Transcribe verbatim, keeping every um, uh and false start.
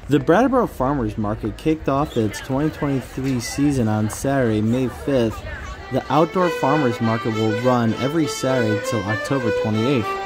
The Brattleboro Farmers Market kicked off its twenty twenty-three season on Saturday, May fifth. The outdoor farmers market will run every Saturday till October twenty-eighth.